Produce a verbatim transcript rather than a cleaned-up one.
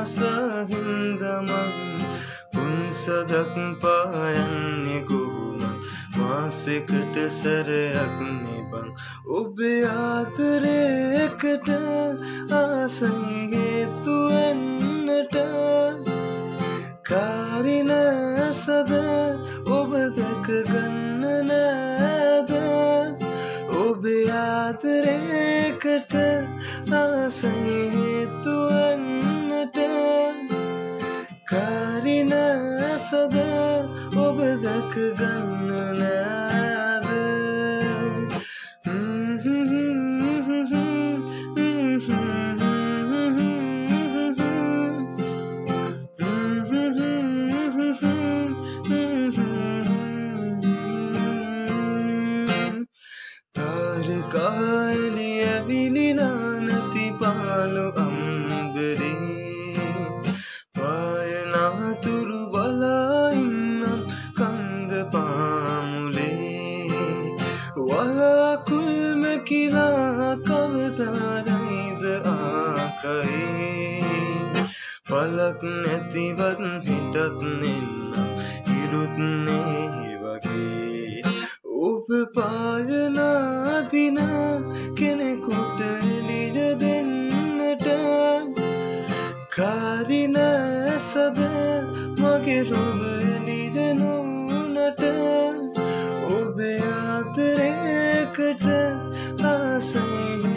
ආසහින්දමන් පුන්සදක් පායන්නේ කොහොමත් මාසෙකට සැරයක් නෙබං ඔබේ ආදරයකට ආසයි හේතු වෙන්නට කාරිනසද ඔබ දැක ගන්න නෑද ඔබේ ආදරයකට ආසයි හේතු වෙන්නට කාරිනසද ඔබ දැක ගන්න නෑද තාරකාලිය විලිනා නැති පාළු අම්බරේ පායනාතුරු බලා ඉන්නම් කන්ද පාමුලේ වලාකුල්ම කිලා කවදාරයිද ආකයේ පලක් නැතිවත් හිටත් නෙන්නම් හිරුත් නේ වගේ ඔබ පායනාදින කෙනෙකුට එළිය දෙන්නට කාරිනසද මගේ ලොව එළිය නොවුනට ඔබේ ආදරයකට ආසයි